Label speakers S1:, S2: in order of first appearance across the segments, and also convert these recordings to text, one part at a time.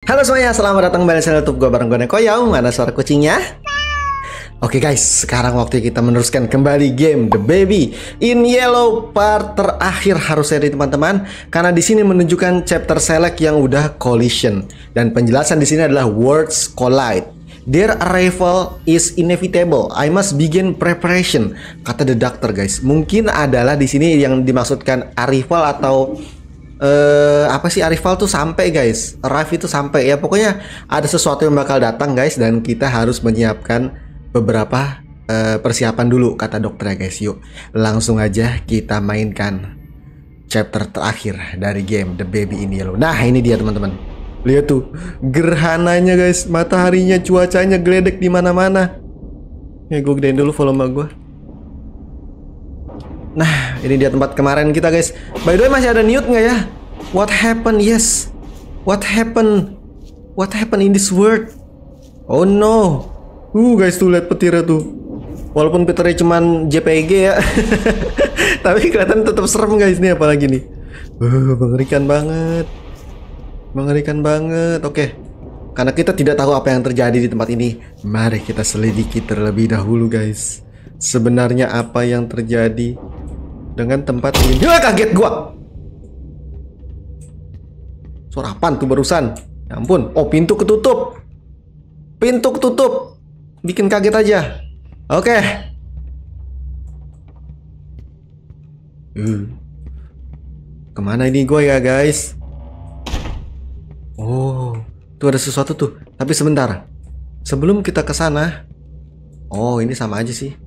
S1: Halo semuanya, selamat datang kembali di channel YouTube gue bareng gue Nekoyau. Mana suara kucingnya? Oke guys, sekarang waktu kita meneruskan kembali game The Baby in Yellow part terakhir harusnya nih teman-teman. Karena di sini menunjukkan chapter select yang udah collision dan penjelasan di sini adalah words collide. Their arrival is inevitable. I must begin preparation. Kata the doctor guys. Mungkin adalah di sini yang dimaksudkan arrival atau apa sih arrival tuh sampai guys. Arrive itu sampai ya, pokoknya ada sesuatu yang bakal datang guys dan kita harus menyiapkan beberapa persiapan dulu kata dokter ya guys. Yuk langsung aja kita mainkan chapter terakhir dari game The Baby in Yellow. Nah ini dia teman-teman, lihat tuh gerhananya guys, mataharinya, cuacanya geledek di mana-mana. Ya gue gedein dulu volume gue. Nah ini dia tempat kemarin kita guys. By the way masih ada Newt nggak ya? What happened? Yes. What happened? What happened in this world? Oh no. Guys tuh lihat petirnya tuh. Walaupun petirnya cuman JPG ya. Tapi kelihatan tetap serem guys nih, apalagi nih. Mengerikan banget. Mengerikan banget. Oke. Karena kita tidak tahu apa yang terjadi di tempat ini, mari kita selidiki terlebih dahulu guys. Sebenarnya apa yang terjadi dengan tempat ini? Ya, kaget gua. Suara apaan tuh barusan? Ya ampun. Oh, pintu ketutup. Pintu ketutup. Bikin kaget aja. Oke. Kemana ini gua ya guys? Oh, tuh ada sesuatu tuh. Tapi sebentar. Sebelum kita ke sana. Oh, ini sama aja sih.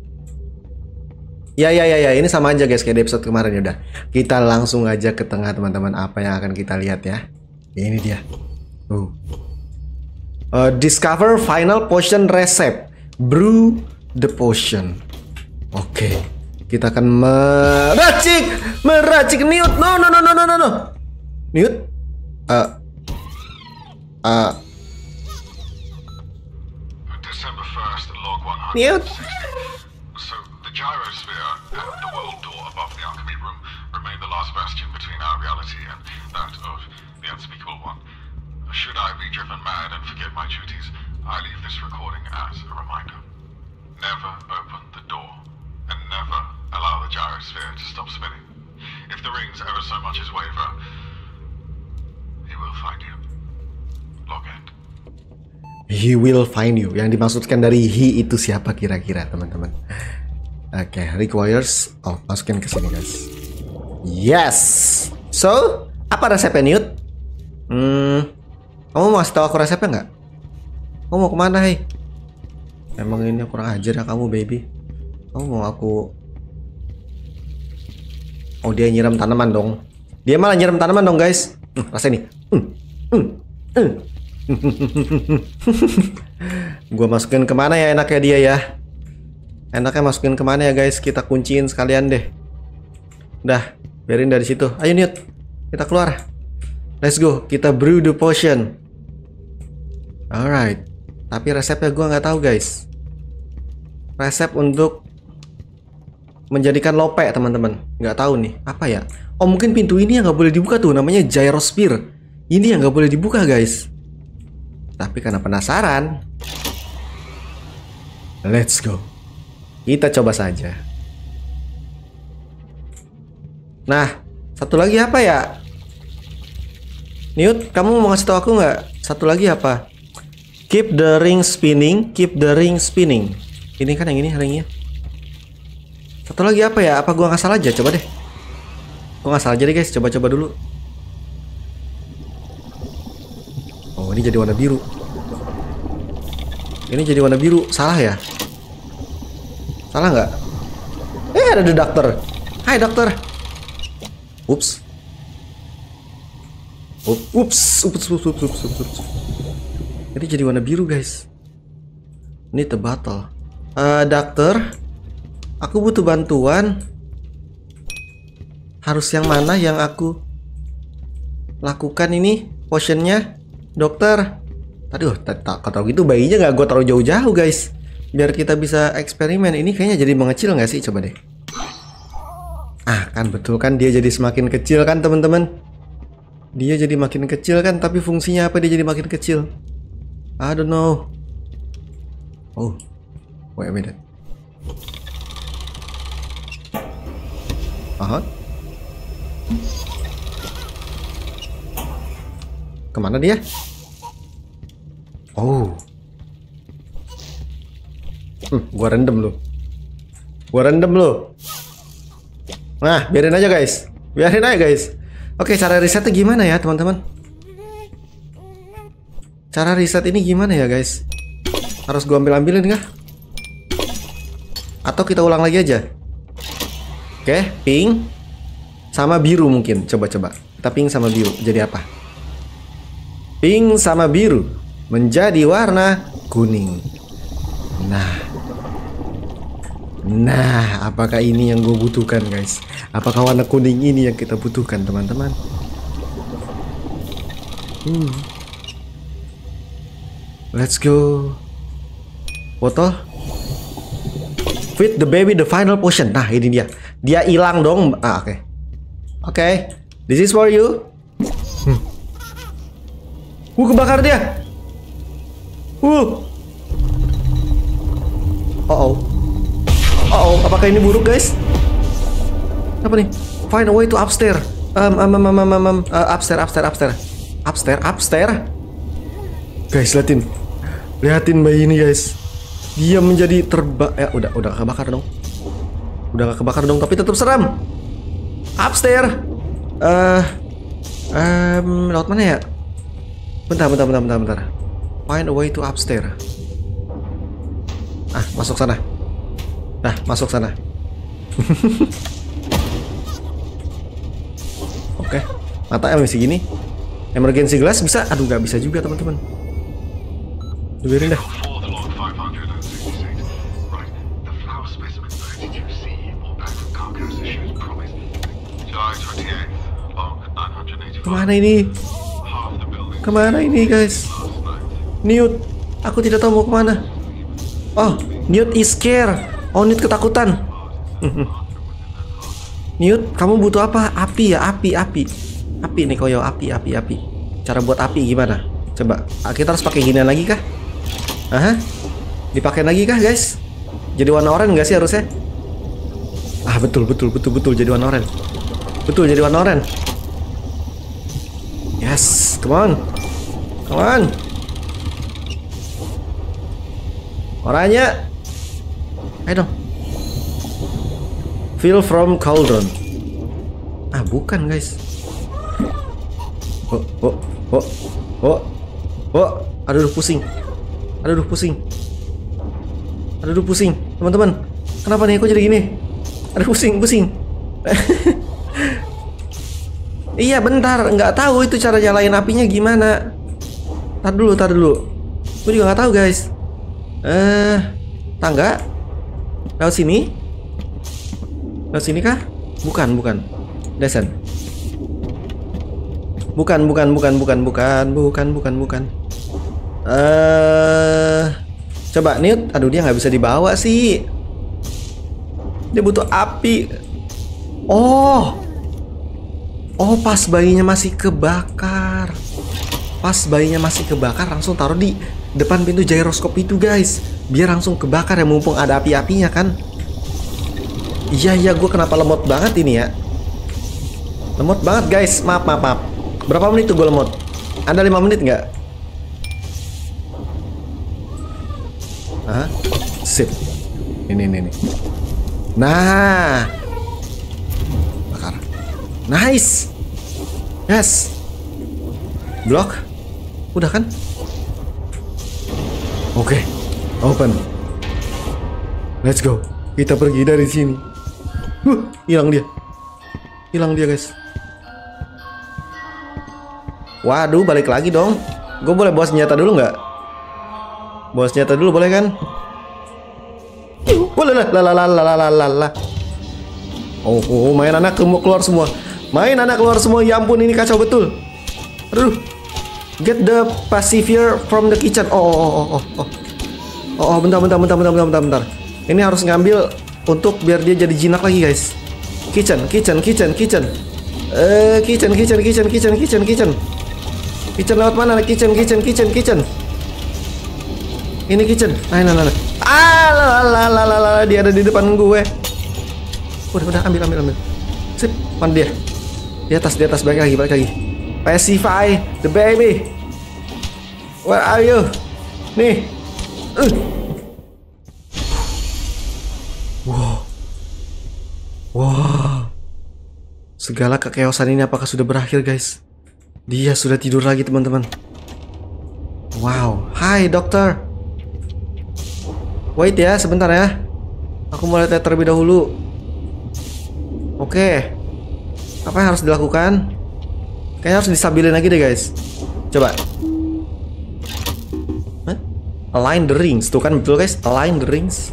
S1: Ya, ini sama aja guys kayak di episode kemarin. Ya udah, kita langsung aja ke tengah teman-teman. Apa yang akan kita lihat ya? Ini dia. Discover final potion recipe. Brew the potion. Oke, kita akan meracik Newt. No. Newt?
S2: December 1st, log 100.
S1: Newt?
S2: So the gyrosphere and the world door above the alchemy room remain the last bastion between our reality and that of the unspeakable one. Should I be driven mad and forget my duties, I leave this recording as a reminder. Never open the door and never allow the gyrosphere to stop spinning. If the rings ever so much as waver, he will find you. Log end.
S1: He will find you. Yang dimaksudkan dari he itu siapa kira-kira teman-teman? Oke, requires. Oh, masukin ke sini guys. Yes. So, apa resepnya Newt? Kamu mau kasih tahu aku resepnya nggak? Kamu mau kemana hei? Emang ini kurang ajar ya kamu baby. Kamu mau aku? Oh dia nyiram tanaman dong. Dia malah nyiram tanaman dong guys. Rasain nih. Gua masukin kemana ya enaknya dia ya? Enaknya masukin kemana ya guys? Kita kunciin sekalian deh. Udah, biarin dari situ. Ayo Newt, kita keluar. Let's go, kita brew the potion. Alright, tapi resepnya gua nggak tahu guys. Resep untuk menjadikan lope teman-teman, nggak tahu nih apa ya. Oh mungkin pintu ini yang nggak boleh dibuka tuh, namanya gyrosphere. Ini yang nggak boleh dibuka guys. Tapi karena penasaran, let's go. Kita coba saja. Nah, satu lagi apa ya? Newt, kamu mau ngasih tau aku nggak? Satu lagi apa? Keep the ring spinning, keep the ring spinning. Ini kan yang ini ringnya. Satu lagi apa ya? Apa gua ngasal aja? Coba deh. Gua ngasal aja deh guys. Coba-coba dulu. Oh, ini jadi warna biru. Ini jadi warna biru. Salah ya? Salah nggak? Ada the doctor. Hai dokter. Ups. Ups. Ini jadi warna biru guys. Ini the bottle. Dokter, aku butuh bantuan. Harus yang mana yang aku lakukan ini potionnya, dokter? Aduh, tak tahu gitu bayinya nggak gue taruh jauh-jauh guys, biar kita bisa eksperimen. Ini kayaknya jadi mengecil nggak sih? Coba deh. Ah kan betul kan, dia jadi semakin kecil kan teman-teman. Dia jadi makin kecil kan, tapi fungsinya apa dia jadi makin kecil? I don't know. Oh, wait a minute. Aha. Kemana dia? Oh. Gua random lu. Nah, biarin aja guys. Oke, cara risetnya gimana ya teman-teman? Cara riset ini gimana ya guys? Harus gua ambilin kah? Atau kita ulang lagi aja? Oke, pink sama biru mungkin. Coba. Kita pink sama biru. Jadi apa? Pink sama biru menjadi warna kuning. Nah, apakah ini yang gue butuhkan guys? Apakah warna kuning ini yang kita butuhkan teman-teman? Let's go. Foto. Feed the baby the final potion. Nah, ini dia. Dia hilang dong. Oke. This is for you. Kebakar dia. Apakah ini buruk guys? Apa nih? Find a way to upstairs. Upstairs. Guys, liatin bayi ini guys. Dia menjadi udah kebakar dong. Tapi tetap seram. Upstairs. Lewat mana ya? Bentar. Find a way to upstairs. Masuk sana. Oke, matanya masih gini. Emergency glass bisa? Aduh, nggak bisa juga teman-teman. Biarin dah. Kemana ini guys? Newt, aku tidak tahu mau kemana. Oh, Newt is scared. Oh, Newt ketakutan. Newt, kamu butuh apa? Api ya, api nih koyo, api. Cara buat api gimana? Coba, kita harus pakai ginian lagi kah? Dipakai lagi kah guys? Jadi warna oranye nggak sih harusnya? Betul jadi warna oranye. Yes, come on. Oranye. Ayo dong. Fill from cauldron. Bukan guys. Aduh pusing. Teman-teman. Kenapa nih kok jadi gini? Aduh pusing. Iya bentar, nggak tahu itu cara nyalain apinya gimana. Tar dulu. Gue juga nggak tahu guys. Tangga. Lewat sini kah? Bukan. Desen. Bukan. Coba Newt. Aduh, dia nggak bisa dibawa sih. Dia butuh api. Oh, pas bayinya masih kebakar. Langsung taruh di depan pintu gyroskop itu guys. Biar langsung kebakar ya, mumpung ada api-apinya kan. Iya, gue kenapa lemot banget ini ya. Lemot banget guys, maaf. Berapa menit tuh gue lemot? Ada 5 menit nggak? Sip. Ini. Nah, bakar. Nice. Yes. Blok. Udah kan? Oke. Open. Let's go. Kita pergi dari sini. Hilang dia guys. Waduh, balik lagi dong. Gue boleh bawa senjata dulu nggak? Bawa senjata dulu boleh kan? Boleh lah. Oh, main anak keluar semua. Ya ampun, ini kacau betul. Aduh. Get the pacifier from the kitchen. Oh, bentar. Ini harus ngambil untuk biar dia jadi jinak lagi guys. Kitchen. Kitchen lewat mana? Kitchen. Ini kitchen. Nah. Dia ada di depan gue. Udah ambil. Sip, mana dia? Di atas, balik lagi. Pacify the baby. Where are you? Nih. Wow. Segala kekeosan ini apakah sudah berakhir, guys? Dia sudah tidur lagi, teman-teman. Wow. Hai, dokter. Wait ya, sebentar ya. Aku mau lihat terlebih dahulu. Oke. Apa yang harus dilakukan? Kayaknya harus disabilin lagi deh, guys. Coba. Align the rings. Tuh kan betul, guys. Align the rings.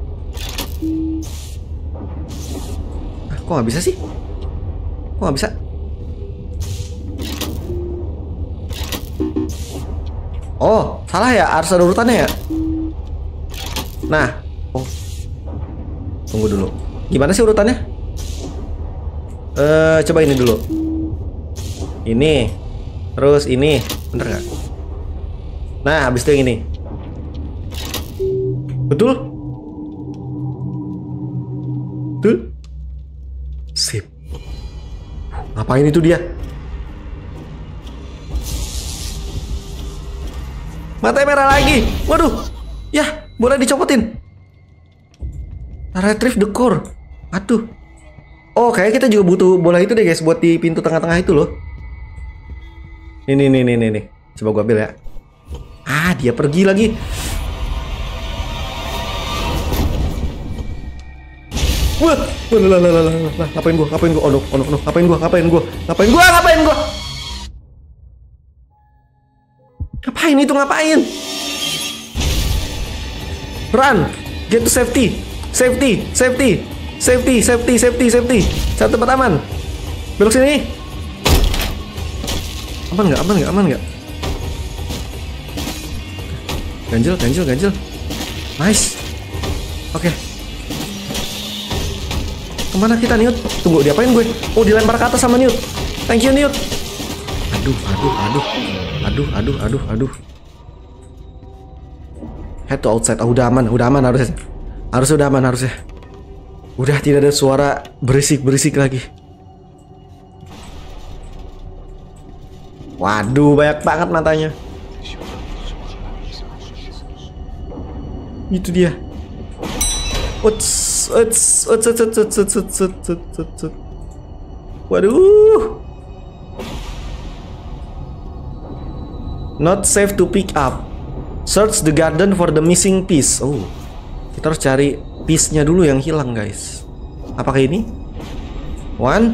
S1: Kok nggak bisa sih? Kok nggak bisa? Oh, salah ya, harus ada urutannya ya. Nah, tunggu dulu. Gimana sih urutannya? Coba ini dulu. Ini, terus ini, bener nggak? Nah, habis itu yang ini. Betul? Sip. Ngapain itu dia? Matanya merah lagi. Waduh. Ya, bola dicopotin. Retrieve the core. Aduh. Oh, kayaknya kita juga butuh bola itu deh, guys, buat di pintu tengah-tengah itu loh. Nih. Coba gua ambil ya. Ah, dia pergi lagi. Wah, ngapain gua? Oh no, ngapain gua? Ngapain itu? Run, get to safety. Satu tempat aman. Belok sini. Aman nggak? Ganjil. Nice. Oke. Kemana kita, Newt? Tunggu, diapain gue? Oh, dilempar ke atas sama Newt. Thank you, Newt. Aduh. Head to outside. Udah aman harusnya. Harusnya. Udah tidak ada suara berisik lagi. Waduh, banyak banget matanya. Itu dia. Waduh. Not safe to pick up. Search the garden for the missing piece. Oh, kita harus cari piece-nya dulu yang hilang, guys. Apakah ini? One.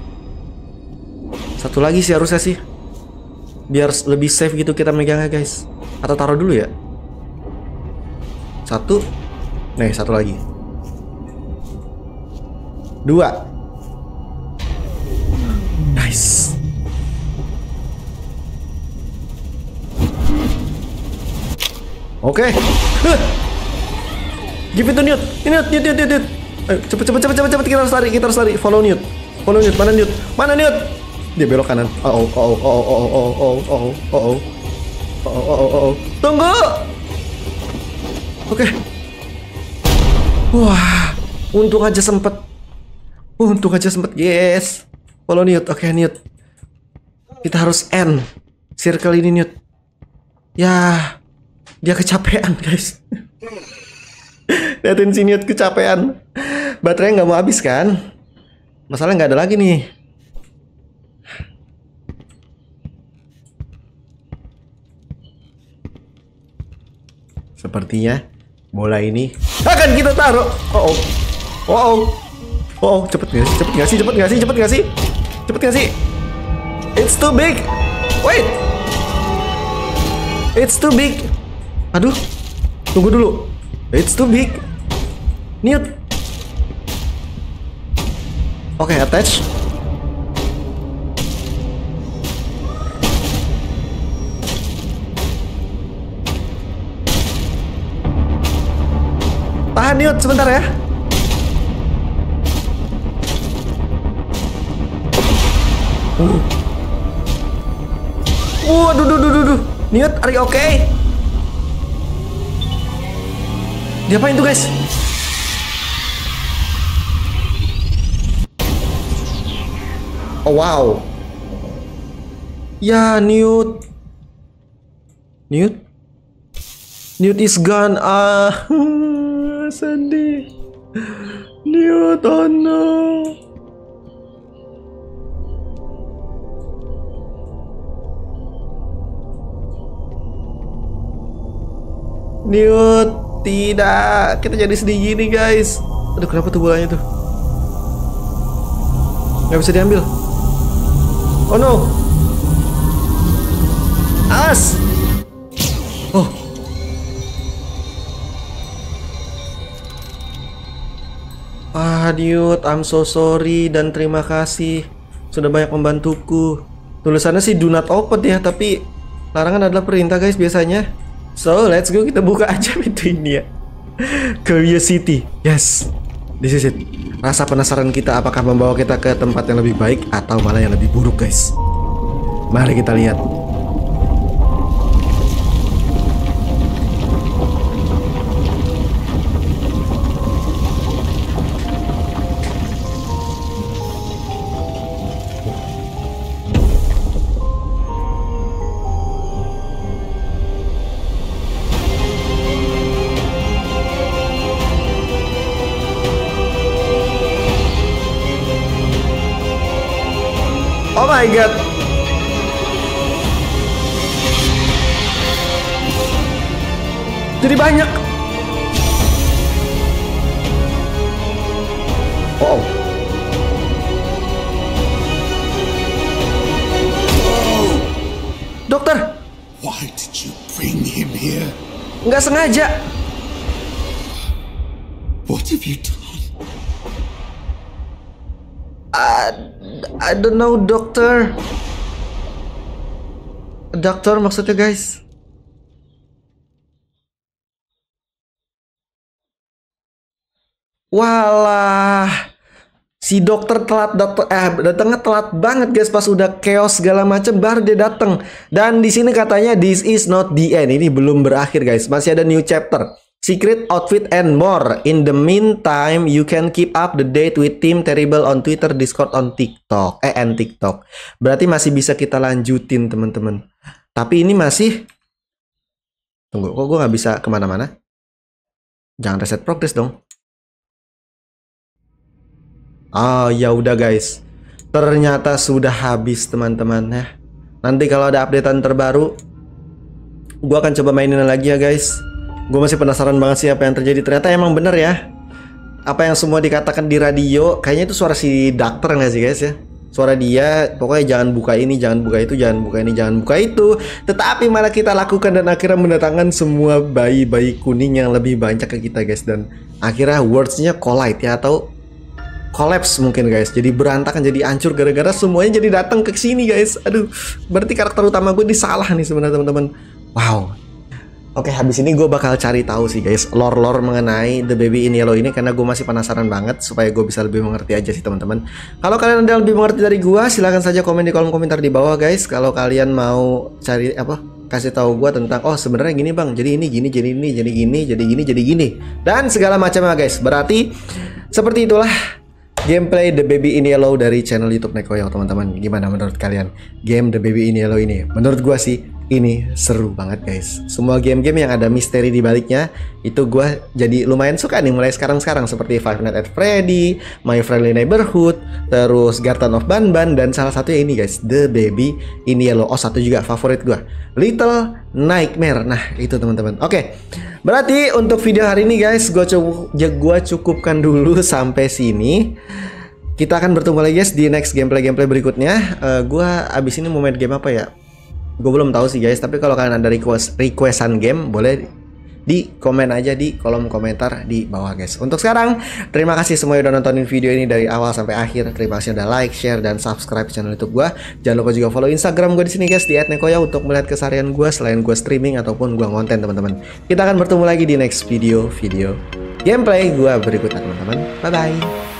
S1: Satu lagi sih harusnya sih. Biar lebih safe gitu kita megangnya, guys. Atau taruh dulu ya. Satu. Nih, satu lagi. Dua. Nice. Oke. Give it to Newt. Newt. Ayo, cepet. Kita harus lari. Follow Newt. Mana Newt? Dia belok kanan. Oh. Tunggu. Oke. Wah, untung aja sempet. Yes. Follow Newt. Oke, Newt. Kita harus end circle ini, Newt. Ya, dia kecapean, guys. Liatin si Newt kecapean. Baterainya nggak mau habis kan? Masalahnya nggak ada lagi nih. Sepertinya bola ini akan kita taruh. Cepet nggak sih? It's too big. Wait. It's too big. Aduh. Tunggu dulu. It's too big. Newt. Oke, attach. Tahan, Newt, sebentar ya. Waduh, duh. Newt, are you okay? Diapain tuh guys? Oh wow. Ya Newt is gone. Sedih. Newt, oh no. Newt, tidak. Kita jadi sedih gini guys. Aduh, kenapa tuh bolanya tuh? Gak bisa diambil. Oh no. As. Oh. Newt, I'm so sorry dan terima kasih sudah banyak membantuku. Tulisannya sih do not open ya, tapi larangan adalah perintah guys biasanya. So let's go, kita buka aja pintu ini ya. Curiosity, yes, this is it. Rasa penasaran kita apakah membawa kita ke tempat yang lebih baik atau malah yang lebih buruk guys. Mari kita lihat. Oh my god. Jadi banyak. Oh. Dokter.
S3: Why did you bring him here?
S1: Nggak sengaja.
S3: What have you done?
S1: I don't know, dokter. Dokter maksudnya guys. Walah, si dokter datangnya telat banget guys, pas udah chaos segala macam baru dia datang. Dan di sini katanya this is not the end. Ini belum berakhir guys, masih ada new chapter. Secret outfit and more. In the meantime, you can keep up the date with Team Terrible on Twitter, Discord, on TikTok. And TikTok. Berarti masih bisa kita lanjutin teman-teman. Tapi ini masih. Tunggu, kok gue nggak bisa kemana-mana? Jangan reset progress dong. Oh ya udah guys. Ternyata sudah habis teman-teman ya. Nanti kalau ada updatean terbaru, gue akan coba mainin lagi ya guys. Gue masih penasaran banget sih apa yang terjadi. Ternyata emang bener ya, apa yang semua dikatakan di radio. Kayaknya itu suara si dokter nggak sih guys ya. Suara dia, pokoknya jangan buka ini, jangan buka itu, jangan buka ini, jangan buka itu. Tetapi malah kita lakukan dan akhirnya mendatangkan semua bayi-bayi kuning yang lebih banyak ke kita guys. Dan akhirnya wordsnya collide ya, atau collapse mungkin guys. Jadi berantakan, jadi hancur gara-gara semuanya jadi datang ke sini guys. Aduh, berarti karakter utama gue disalah nih sebenarnya teman-teman. Wow. Oke, habis ini gue bakal cari tahu sih guys lore-lore mengenai The Baby in Yellow ini, karena gue masih penasaran banget supaya gue bisa lebih mengerti aja sih teman-teman. Kalau kalian ada lebih mengerti dari gue, silahkan saja komen di kolom komentar di bawah guys. Kalau kalian mau cari kasih tahu gue tentang sebenarnya gini bang, jadi ini gini, jadi ini, jadi gini, jadi gini, jadi gini, dan segala macamnya guys. Berarti seperti itulah gameplay The Baby in Yellow dari channel YouTube Nekoyo teman-teman. Gimana menurut kalian game The Baby in Yellow ini? Menurut gua sih ini seru banget guys. Semua game-game yang ada misteri di baliknya itu gua jadi lumayan suka nih mulai sekarang-sekarang, seperti Five Nights at Freddy, My Friendly Neighborhood, terus Garten of Banban, dan salah satunya ini guys, The Baby in Yellow. Oh, satu juga favorit gua, Little Nightmare. Nah, itu teman-teman. Oke. Berarti untuk video hari ini guys, gua cukupkan dulu sampai sini. Kita akan bertemu lagi guys di next gameplay berikutnya. Gua abis ini mau main game apa ya? Gue belum tahu sih guys. Tapi kalau kalian ada requestan game, boleh di komen aja di kolom komentar di bawah guys. Untuk sekarang, terima kasih semua yang udah nontonin video ini dari awal sampai akhir. Terima kasih udah like, share, dan subscribe channel YouTube gue. Jangan lupa juga follow Instagram gue di sini guys, di @nekoya, untuk melihat keseharian gue selain gue streaming ataupun gue ngonten teman-teman. Kita akan bertemu lagi di next video gameplay gue berikutnya teman-teman. Bye bye.